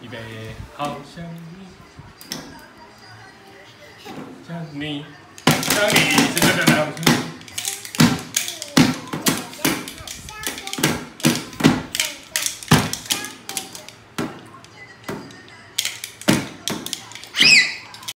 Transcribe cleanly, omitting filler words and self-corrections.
预备，好想你，想你，想你，是这个的。